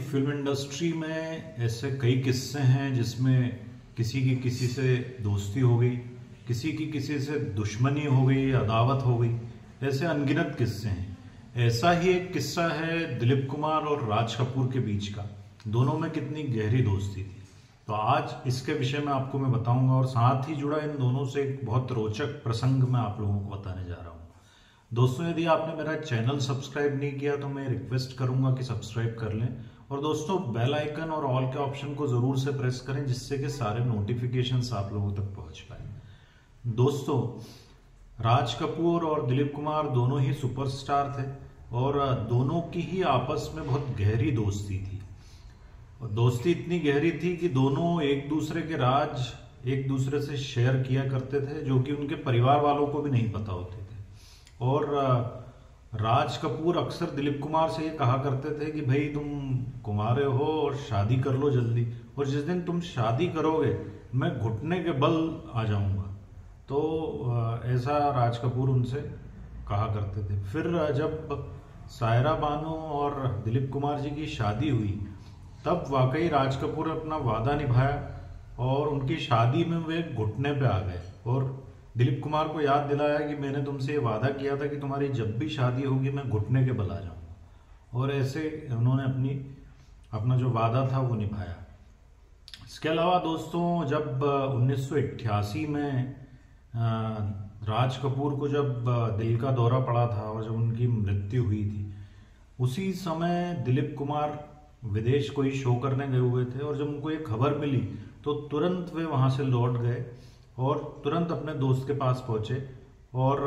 Film industry में ऐसे कई किस्से हैं जिसमें किसी की किसी से दोस्ती हो गई, किसी की किसी से दुश्मनी हो गई, अदावत हो गई। ऐसे अनगिनत किस्से हैं। ऐसा ही एक किस्सा है दिलीप कुमार और राज कपूर के बीच का। दोनों में कितनी गहरी दोस्ती थी, तो आज इसके विषय में आपको मैं बताऊंगा और साथ ही जुड़ा इन दोनों से एक बहुत रोचक प्रसंग मैं आप लोगों को बताने जा रहा हूँ। दोस्तों, यदि आपने मेरा चैनल सब्सक्राइब नहीं किया तो मैं रिक्वेस्ट करूंगा कि सब्सक्राइब कर लें और दोस्तों बेल आइकन और ऑल के ऑप्शन को जरूर से प्रेस करें जिससे कि सारे नोटिफिकेशंस आप लोगों तक पहुंच पाए। दोस्तों, राज कपूर और दिलीप कुमार दोनों ही सुपरस्टार थे और दोनों की ही आपस में बहुत गहरी दोस्ती थी। और दोस्ती इतनी गहरी थी कि दोनों एक दूसरे के राज एक दूसरे से शेयर किया करते थे, जो कि उनके परिवार वालों को भी नहीं पता होते थे। और राज कपूर अक्सर दिलीप कुमार से ये कहा करते थे कि भाई तुम कुंवारे हो और शादी कर लो जल्दी, और जिस दिन तुम शादी करोगे मैं घुटने के बल आ जाऊंगा। तो ऐसा राज कपूर उनसे कहा करते थे। फिर जब सायरा बानो और दिलीप कुमार जी की शादी हुई तब वाकई राज कपूर ने अपना वादा निभाया और उनकी शादी में वे घुटने पे आ गए और दिलीप कुमार को याद दिलाया कि मैंने तुमसे ये वादा किया था कि तुम्हारी जब भी शादी होगी मैं घुटने के बल आ जाऊंगा। और ऐसे उन्होंने अपना जो वादा था वो निभाया। इसके अलावा दोस्तों, जब 1988 में राज कपूर को जब दिल का दौरा पड़ा था और जब उनकी मृत्यु हुई थी, उसी समय दिलीप कुमार विदेश कोई शो करने गए हुए थे और जब उनको ये खबर मिली तो तुरंत वे वहां से लौट गए और तुरंत अपने दोस्त के पास पहुंचे और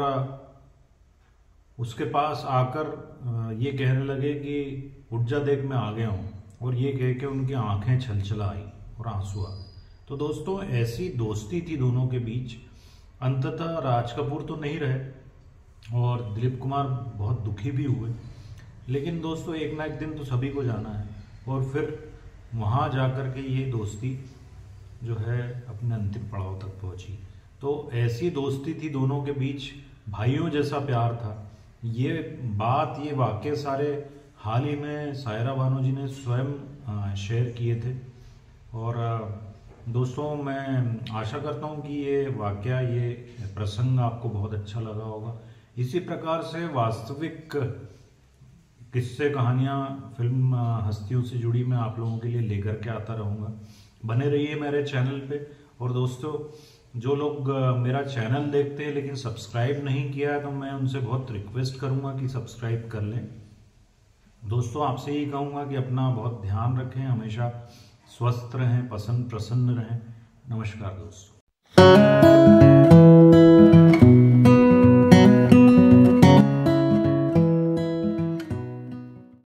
उसके पास आकर ये कहने लगे कि उठ जा देख मैं आ गया हूं, और ये कह के उनकी आंखें छलछला आई और आंसू आ गए। तो दोस्तों, ऐसी दोस्ती थी दोनों के बीच। अंततः राज कपूर तो नहीं रहे और दिलीप कुमार बहुत दुखी भी हुए, लेकिन दोस्तों एक ना एक दिन तो सभी को जाना है और फिर वहां जाकर के ये दोस्ती जो है अपने अंतिम पड़ाव तक पहुंची। तो ऐसी दोस्ती थी दोनों के बीच, भाइयों जैसा प्यार था। ये वाक्य सारे हाल ही में सायरा बानो जी ने स्वयं शेयर किए थे। और दोस्तों, मैं आशा करता हूँ कि ये प्रसंग आपको बहुत अच्छा लगा होगा। इसी प्रकार से वास्तविक किस्से कहानियाँ फिल्म हस्तियों से जुड़ी मैं आप लोगों के लिए लेकर के आता रहूँगा। बने रहिए मेरे चैनल पे। और दोस्तों, जो लोग मेरा चैनल देखते हैं लेकिन सब्सक्राइब नहीं किया है तो मैं उनसे बहुत रिक्वेस्ट करूंगा कि सब्सक्राइब कर लें। दोस्तों, आपसे यही कहूँगा कि अपना बहुत ध्यान रखें, हमेशा स्वस्थ रहें, प्रसन्न रहें। नमस्कार दोस्तों।